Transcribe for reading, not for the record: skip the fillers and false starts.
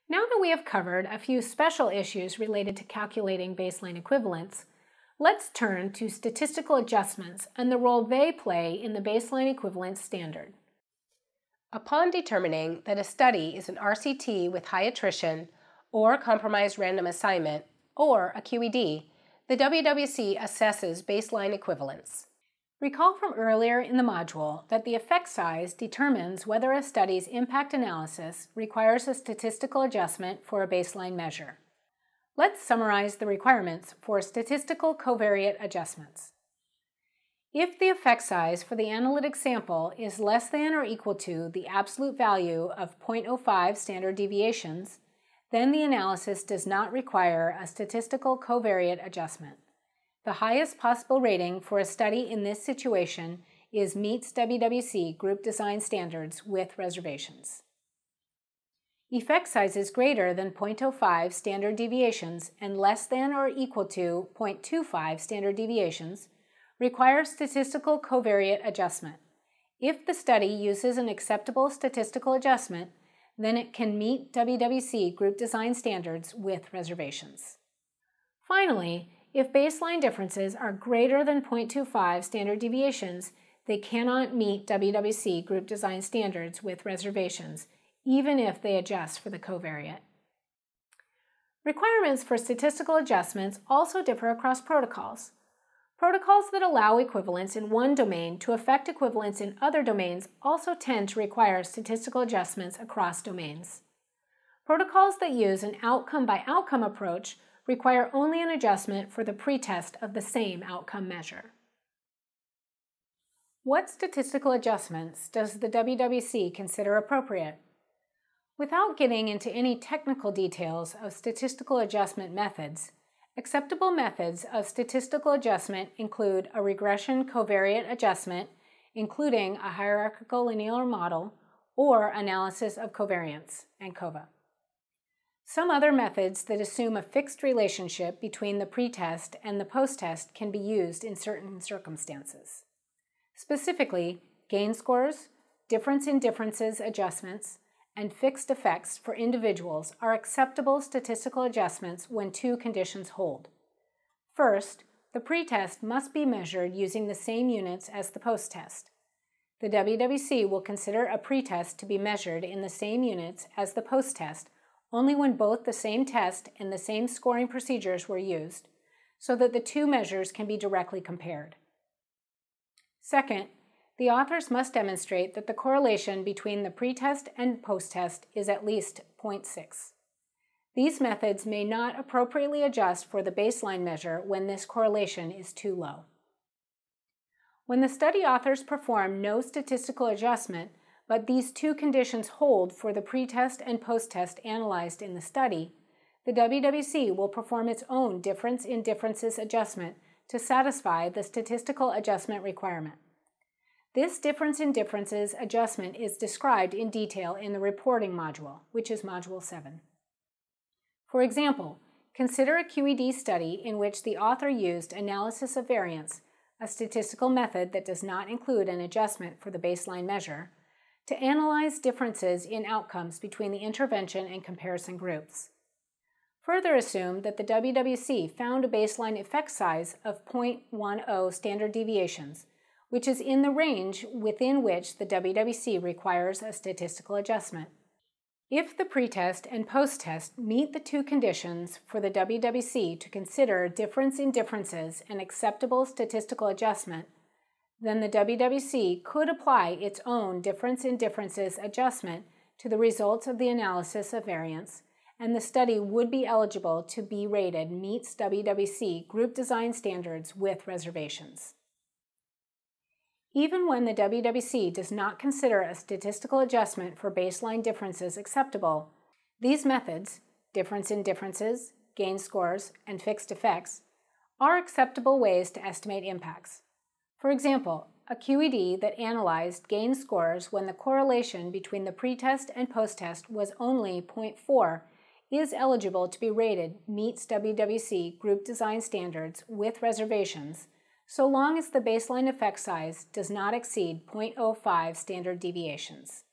Now that we have covered a few special issues related to calculating baseline equivalence, let's turn to statistical adjustments and the role they play in the baseline equivalence standard. Upon determining that a study is an RCT with high attrition or compromised random assignment or a QED, the WWC assesses baseline equivalence. Recall from earlier in the module that the effect size determines whether a study's impact analysis requires a statistical adjustment for a baseline measure. Let's summarize the requirements for statistical covariate adjustments. If the effect size for the analytic sample is less than or equal to the absolute value of 0.05 standard deviations, then the analysis does not require a statistical covariate adjustment. The highest possible rating for a study in this situation is meets WWC group design standards with reservations. Effect sizes greater than 0.05 standard deviations and less than or equal to 0.25 standard deviations require statistical covariate adjustment. If the study uses an acceptable statistical adjustment, then it can meet WWC group design standards with reservations. Finally, if baseline differences are greater than 0.25 standard deviations, they cannot meet WWC group design standards with reservations, even if they adjust for the covariate. Requirements for statistical adjustments also differ across protocols. Protocols that allow equivalence in one domain to affect equivalence in other domains also tend to require statistical adjustments across domains. Protocols that use an outcome-by-outcome approach require only an adjustment for the pretest of the same outcome measure. What statistical adjustments does the WWC consider appropriate? Without getting into any technical details of statistical adjustment methods, acceptable methods of statistical adjustment include a regression covariate adjustment, including a hierarchical linear model, or analysis of covariance, ANCOVA. Some other methods that assume a fixed relationship between the pretest and the posttest can be used in certain circumstances. Specifically, gain scores, difference in differences adjustments, and fixed effects for individuals are acceptable statistical adjustments when two conditions hold. First, the pretest must be measured using the same units as the posttest. The WWC will consider a pretest to be measured in the same units as the posttest only when both the same test and the same scoring procedures were used, so that the two measures can be directly compared. Second, the authors must demonstrate that the correlation between the pretest and posttest is at least 0.6. These methods may not appropriately adjust for the baseline measure when this correlation is too low. When the study authors perform no statistical adjustment, but these two conditions hold for the pretest and posttest analyzed in the study, the WWC will perform its own difference in differences adjustment to satisfy the statistical adjustment requirement. This difference in differences adjustment is described in detail in the reporting module, which is Module 7. For example, consider a QED study in which the author used analysis of variance, a statistical method that does not include an adjustment for the baseline measure, to analyze differences in outcomes between the intervention and comparison groups. Further assume that the WWC found a baseline effect size of 0.10 standard deviations, which is in the range within which the WWC requires a statistical adjustment. If the pretest and posttest meet the two conditions for the WWC to consider difference in differences an acceptable statistical adjustment, then the WWC could apply its own difference in differences adjustment to the results of the analysis of variance, and the study would be eligible to be rated meets WWC group design standards with reservations. Even when the WWC does not consider a statistical adjustment for baseline differences acceptable, these methods, difference in differences, gain scores, and fixed effects, are acceptable ways to estimate impacts. For example, a QED that analyzed gain scores when the correlation between the pretest and posttest was only 0.4 is eligible to be rated meets WWC group design standards with reservations, so long as the baseline effect size does not exceed 0.05 standard deviations.